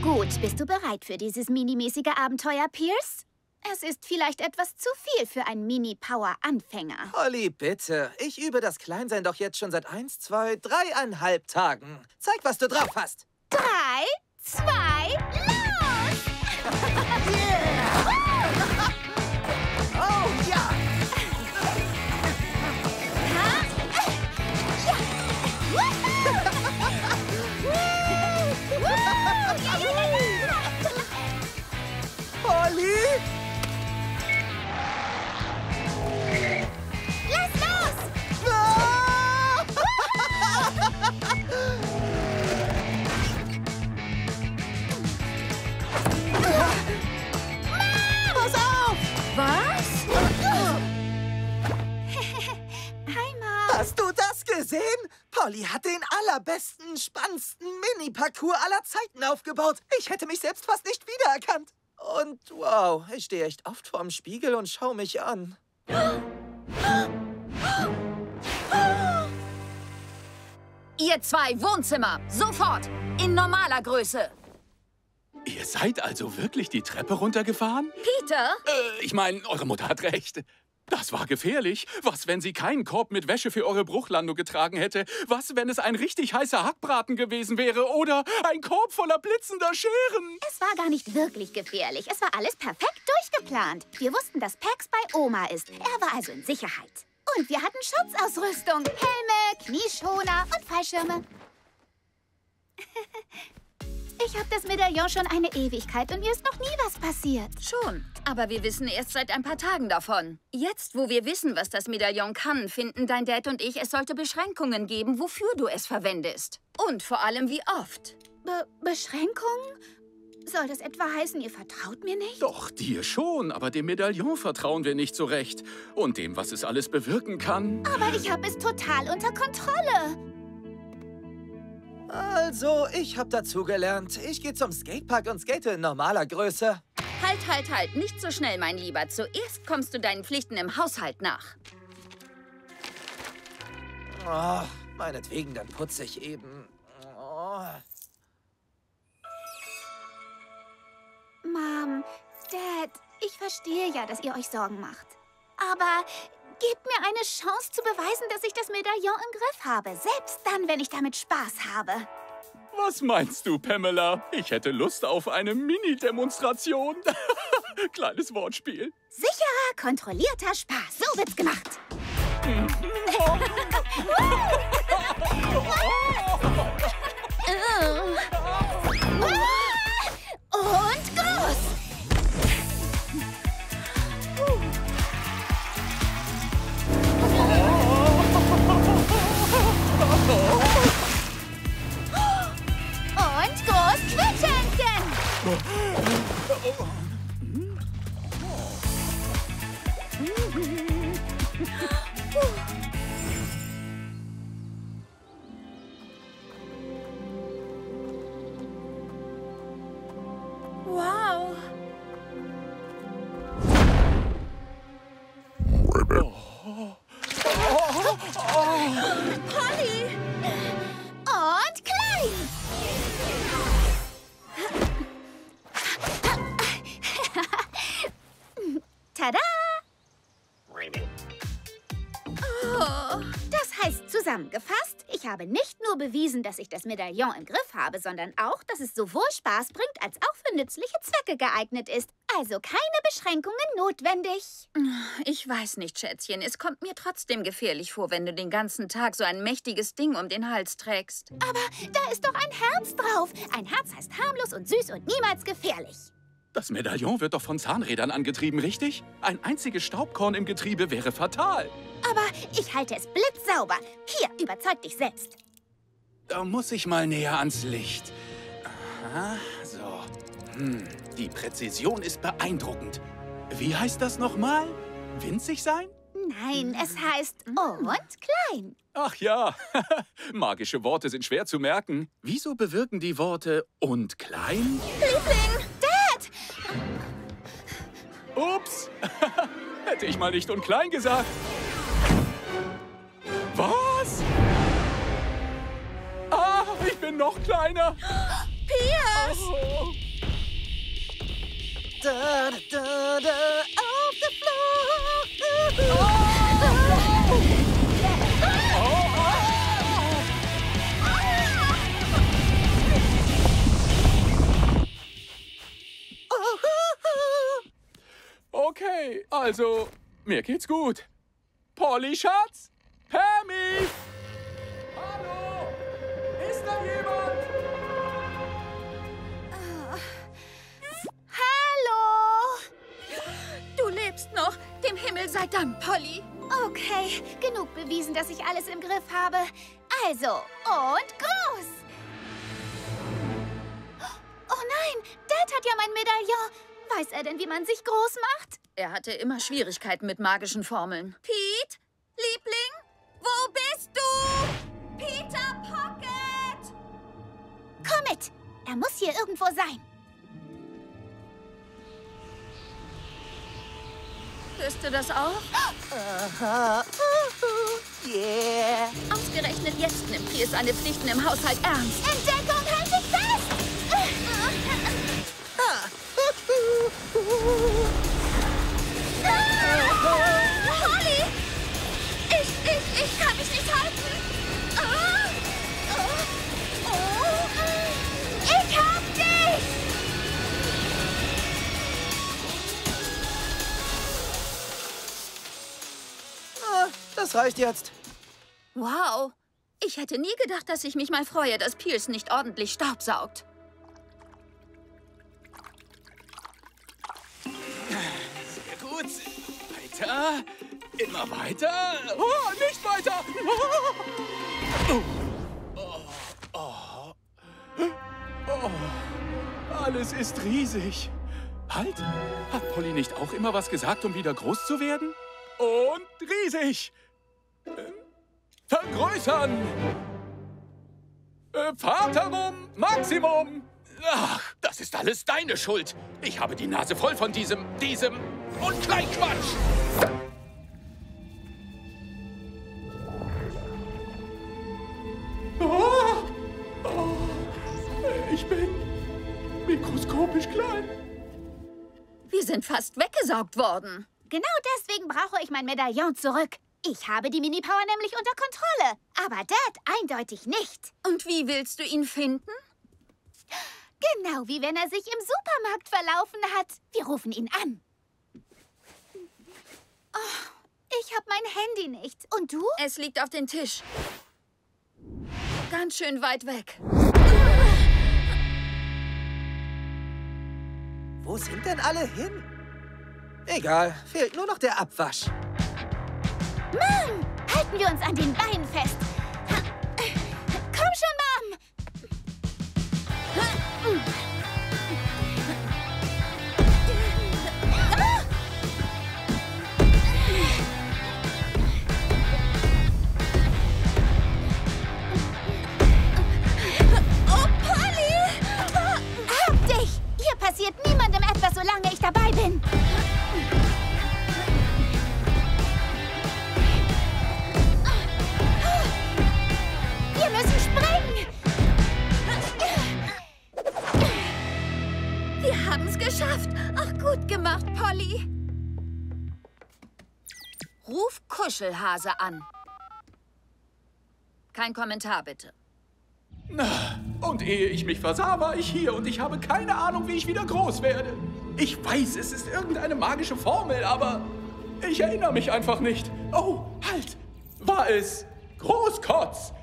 Gut, bist du bereit für dieses minimäßige Abenteuer, Pierce? Es ist vielleicht etwas zu viel für einen Mini-Power-Anfänger. Polly, bitte. Ich übe das Kleinsein doch jetzt schon seit 1, 2, 3,5 Tagen. Zeig, was du drauf hast. 3, 2, los! Yeah! Oh, ja! Polly? Lass los! Ah! Pass auf! Was? Hi, Mom. Hast du das gesehen? Polly hat den allerbesten, spannendsten Mini-Parcours aller Zeiten aufgebaut. Ich hätte mich selbst fast nicht wiedererkannt. Und wow, ich stehe echt oft vorm Spiegel und schaue mich an. Ihr zwei, Wohnzimmer. Sofort. In normaler Größe. Ihr seid also wirklich die Treppe runtergefahren? Peter? Ich meine, eure Mutter hat recht. Das war gefährlich. Was, wenn sie keinen Korb mit Wäsche für eure Bruchlandung getragen hätte? Was, wenn es ein richtig heißer Hackbraten gewesen wäre? Oder ein Korb voller blitzender Scheren? Es war gar nicht wirklich gefährlich. Es war alles perfekt durchgeplant. Wir wussten, dass Pax bei Oma ist. Er war also in Sicherheit. Und wir hatten Schutzausrüstung. Helme, Knieschoner und Fallschirme. Ich habe das Medaillon schon eine Ewigkeit und mir ist noch nie was passiert. Schon. Aber wir wissen erst seit ein paar Tagen davon. Jetzt, wo wir wissen, was das Medaillon kann, finden dein Dad und ich, es sollte Beschränkungen geben, wofür du es verwendest. Und vor allem, wie oft. Beschränkungen? Soll das etwa heißen, ihr vertraut mir nicht? Doch, dir schon, aber dem Medaillon vertrauen wir nicht so recht. Und dem, was es alles bewirken kann. Aber ich habe es total unter Kontrolle. Also, ich habe dazugelernt. Ich gehe zum Skatepark und skate in normaler Größe. Halt. Nicht so schnell, mein Lieber. Zuerst kommst du deinen Pflichten im Haushalt nach. Oh, meinetwegen, dann putze ich eben. Oh. Mom, Dad, ich verstehe ja, dass ihr euch Sorgen macht. Aber gebt mir eine Chance zu beweisen, dass ich das Medaillon im Griff habe. Selbst dann, wenn ich damit Spaß habe. Was meinst du, Pamela? Ich hätte Lust auf eine Mini-Demonstration. Kleines Wortspiel. Sicherer, kontrollierter Spaß. So wird's gemacht. Und groß. Und groß Quietschhändchen. Wow. Polly. Und klein. Tada! Oh, das heißt zusammengefasst, ich habe nicht nur bewiesen, dass ich das Medaillon im Griff habe, sondern auch, dass es sowohl Spaß bringt, als auch für nützliche Zwecke geeignet ist. Also keine Beschränkungen notwendig. Ich weiß nicht, Schätzchen. Es kommt mir trotzdem gefährlich vor, wenn du den ganzen Tag so ein mächtiges Ding um den Hals trägst. Aber da ist doch ein Herz drauf. Ein Herz heißt harmlos und süß und niemals gefährlich. Das Medaillon wird doch von Zahnrädern angetrieben, richtig? Ein einziges Staubkorn im Getriebe wäre fatal. Aber ich halte es blitzsauber. Hier, überzeug dich selbst. Da muss ich mal näher ans Licht. Aha, so. Die Präzision ist beeindruckend. Wie heißt das nochmal? Winzig sein? Nein, es heißt und klein. Ach ja, magische Worte sind schwer zu merken. Wieso bewirken die Worte und klein? Liebling, Dad! Ups, hätte ich mal nicht und klein gesagt. Was? Ah, ich bin noch kleiner. Pia! los! Da, da, da, da, auf der Flucht! Okay, also, mir geht's gut. Polly, Schatz? Pammy? Hallo? Ist da jemand? Hallo! Du lebst noch. Dem Himmel sei Dank, Polly. Okay, genug bewiesen, dass ich alles im Griff habe. Also, und groß! Oh nein, Dad hat ja mein Medaillon. Weiß er denn, wie man sich groß macht? Er hatte immer Schwierigkeiten mit magischen Formeln. Pete? Liebling? Wo bist du? Peter Pocket! Komm mit! Er muss hier irgendwo sein. Hörst du das auch? Aha. Yeah. Ausgerechnet jetzt nimmt Pierce seine Pflichten im Haushalt ernst. Entdeckung, halt dich fest! Polly! Ich kann mich nicht halten. Ich hab dich! Das reicht jetzt. Wow. Ich hätte nie gedacht, dass ich mich mal freue, dass Pierce nicht ordentlich staubsaugt. Sehr gut. Weiter. Immer weiter. Oh, nicht weiter. Alles ist riesig. Halt. Hat Polly nicht auch immer was gesagt, um wieder groß zu werden? Und riesig. Vergrößern. Vaterum Maximum. Ach, das ist alles deine Schuld. Ich habe die Nase voll von diesem und Kleinquatsch. Ich bin mikroskopisch klein. Wir sind fast weggesaugt worden. Genau deswegen brauche ich mein Medaillon zurück. Ich habe die Mini-Power nämlich unter Kontrolle. Aber Dad eindeutig nicht. Und wie willst du ihn finden? Genau wie wenn er sich im Supermarkt verlaufen hat. Wir rufen ihn an. Oh, ich habe mein Handy nicht. Und du? Es liegt auf dem Tisch. Ganz schön weit weg. Wo sind denn alle hin? Egal, fehlt nur noch der Abwasch. Mom, halten wir uns an den Beinen fest. Komm schon, Mom. Oh, Polly! Hab dich! Hier passiert niemandem etwas, solange ich dabei bin. Wir müssen springen! Wir haben es geschafft. Ach, gut gemacht, Polly. Ruf Kuschelhase an. Kein Kommentar, bitte. Und ehe ich mich versah, war ich hier und ich habe keine Ahnung, wie ich wieder groß werde. Ich weiß, es ist irgendeine magische Formel, aber ich erinnere mich einfach nicht. Oh, halt! War es Großkotz?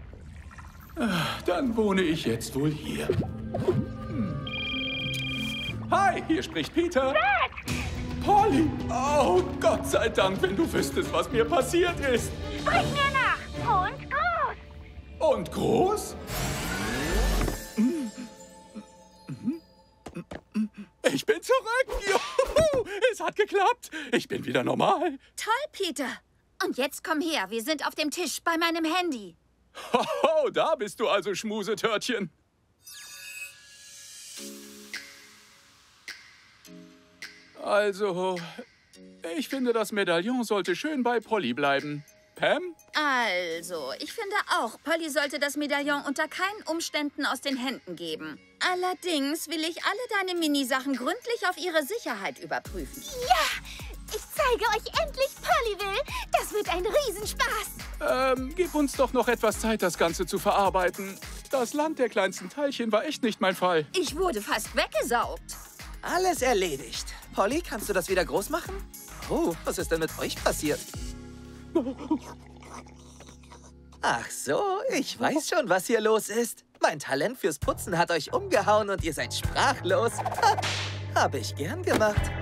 Dann wohne ich jetzt wohl hier. Hi, hier spricht Peter. Dad! Polly! Oh, Gott sei Dank, wenn du wüsstest, was mir passiert ist. Sprich mir nach! Und groß! Und groß? Ich bin zurück! Juhu, es hat geklappt! Ich bin wieder normal. Toll, Peter. Und jetzt komm her, wir sind auf dem Tisch bei meinem Handy. Hoho, da bist du also, Schmusetörtchen. Also, ich finde, das Medaillon sollte schön bei Polly bleiben. Pam? Also, ich finde auch, Polly sollte das Medaillon unter keinen Umständen aus den Händen geben. Allerdings will ich alle deine Minisachen gründlich auf ihre Sicherheit überprüfen. Ja, ich zeige euch endlich Pollyville. Das wird ein Riesenspaß. Gib uns doch noch etwas Zeit, das Ganze zu verarbeiten. Das Land der kleinsten Teilchen war echt nicht mein Fall. Ich wurde fast weggesaugt. Alles erledigt. Polly, kannst du das wieder groß machen? Oh, was ist denn mit euch passiert? Ach so, ich weiß schon, was hier los ist. Mein Talent fürs Putzen hat euch umgehauen und ihr seid sprachlos. Ha, habe ich gern gemacht.